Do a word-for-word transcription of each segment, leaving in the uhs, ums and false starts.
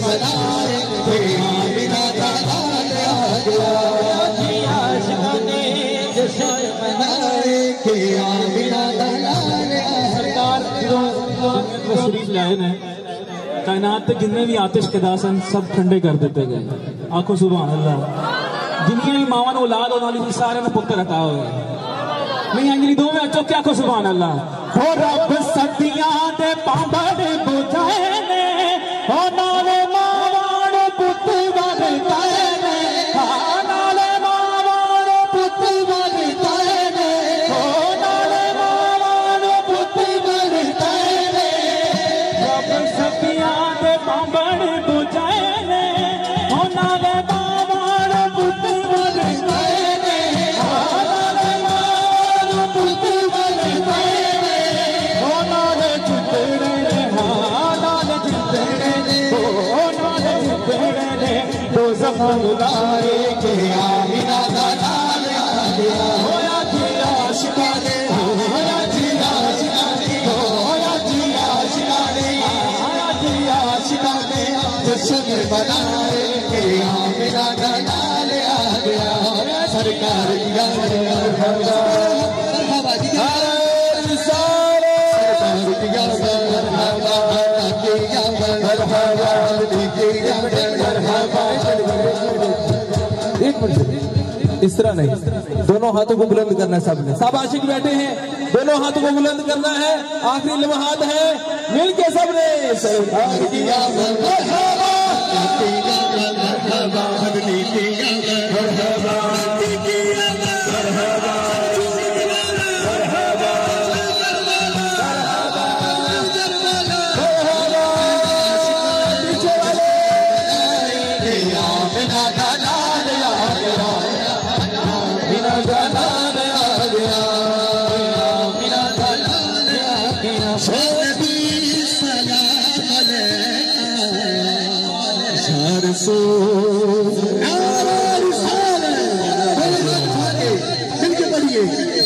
बनाए के आमिना का लाल आ गया आशिकाने जश्न मनाए के आमिना का लाल आ सरकार जो तशरीफ लाए ने कायनात के जिन्ने भी आतिश कदा सन सब ठंडे कर देते गए आखो सुभान अल्लाह जिन्हें भी मावा ने औलाद होने वाली सारे ने पुत्र हटा हो गए नहीं अंजलि दो में अच्छो क्या को सुभान अल्लाह हो रब सदियां दे पांबड़ बुझाए ने हो नाले मावाण पुत वरताए ने नाले मावाण पुत वरताए ने हो नाले मावाण पुत वरताए ने रब सदियां दे पांबड़ बुझाए ने हो नाले मावाण पुत वरताए ने नाले मावाण पुत वरताए ने हो नाले जितने ने नाले जितने ने हो नाले जितने ने तो ज़फ़र लाए के आमिना का लाल आ गया होया जी आशिकाने होया जी आशिकाने होया जी आशिकाने होया जी आशिकाने जश्न मनाए के आमिना का लाल आ गया सरकार की मरहबा जी सारे सरकार की मरहबा की मरहबा एक मिनट इस तरह नहीं दोनों हाथों को बुलंद करना है सबने सब आशिक बैठे हैं दोनों हाथों को बुलंद करना है आखिरी लम्हात है मिलके सबने सरकार की मरहबा मरहबा मरहबा मिलके पढ़िए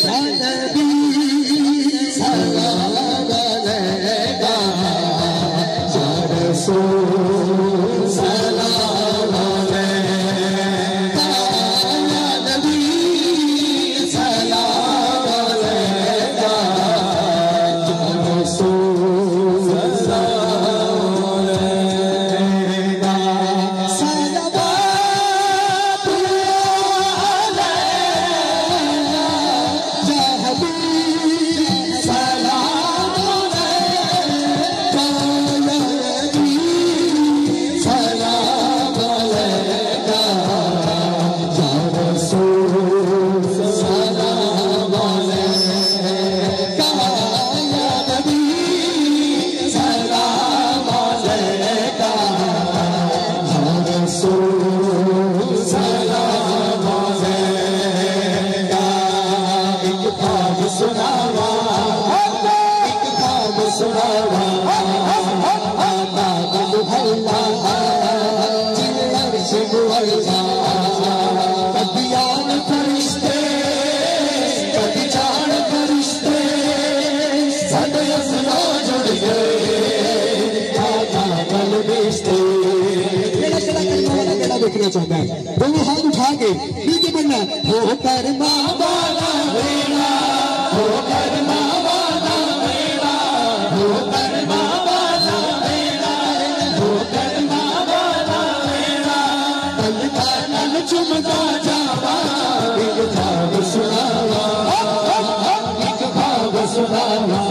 देखना चाहता है दोनों हाथ उठा के नीचे बढ़ना हो कर माँ वाला वेला हो कर माँ वाला वेला हो कर माँ वाला वेला हो कर माँ वाला वेला तन का तन चुमका जावा एक भाव सुनावा एक भाव सुनावा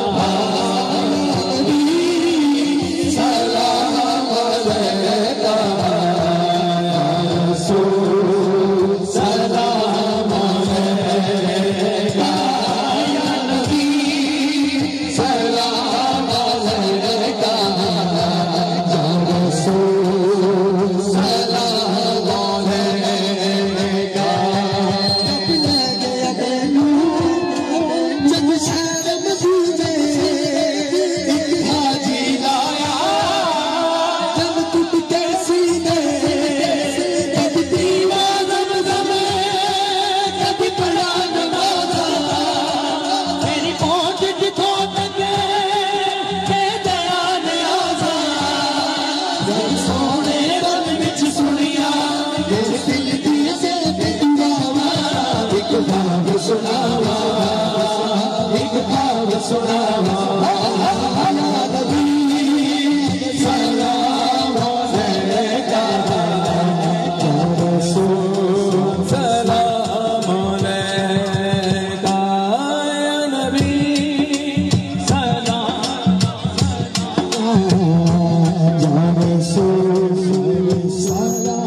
जब शर्म सुनावा एक ख्वाब सुनावा या नबी सलाम अलैका या रसूल सलाम अलैका या नबी सलाम या रसूल सलाम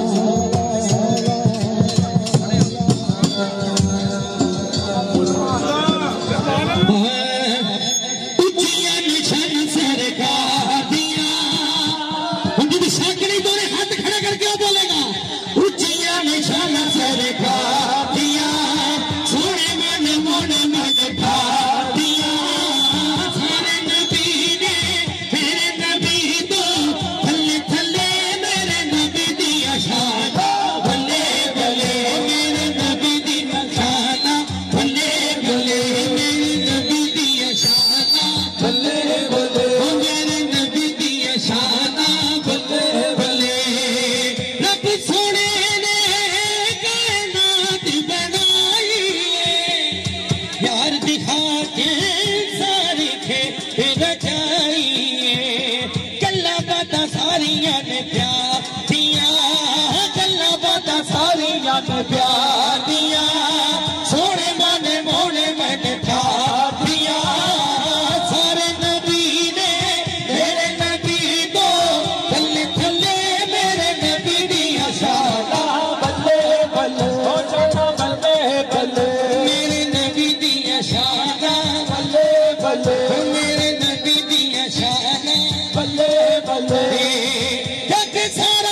प्यार दिया सोने माने मोने मैंने प्यार दिया सारे नबी ने मेरे नबी दो थल्ले थल्ले मेरे नबी दिया शादा बल्ले बल्ले हो जाना बल्ले बल्ले मेरे नबी दिया शादा बल्ले बल्ले मेरे नबी दिया शादा बल्ले बल्ले जग सारा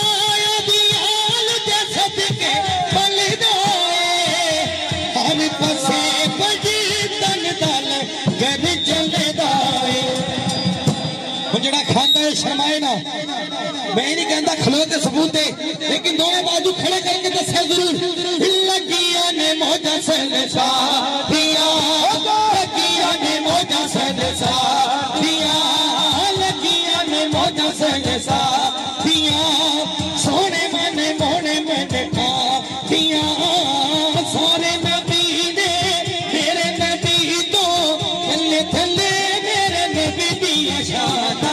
जड़ा खाता है शर्माए ना मैं नहीं कहता खलो के सबूत है लेकिन दोनों बाजू खड़े करके दस्या जरूर लगिया ने मौजा संग साथिया लगिया ने मौजा संग साथिया लगिया ने मौजा संग साथिया सोने मने मोने मैंने खातिया सारे नबी ने मेरे नबी तो थल्ले थल्ले मेरे नबी दिया शादा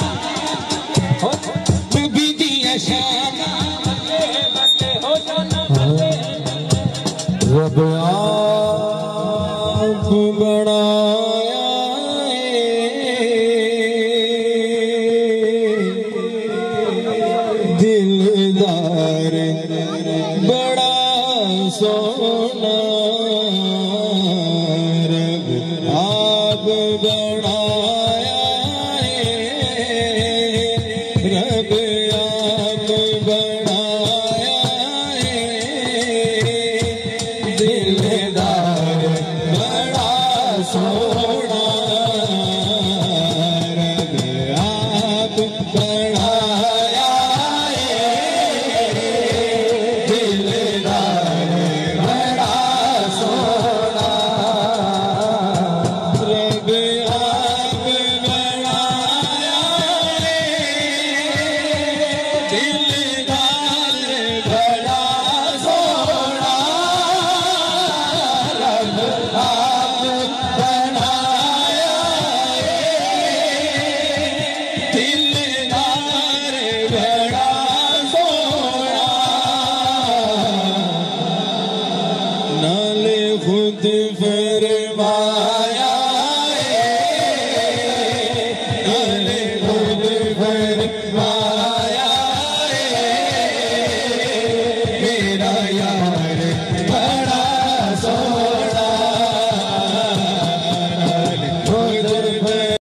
रब आप बनाया दिलदार बड़ा सोना रब आप बनाया रब आप बनाया दिलदार बड़ा सोना रब आप बनाया दिलदार बड़ा सोना रब आप बनाया दिलदार बड़ा सोना रब आप बनाया दिलदार बड़ा सोना नाले खुद फिर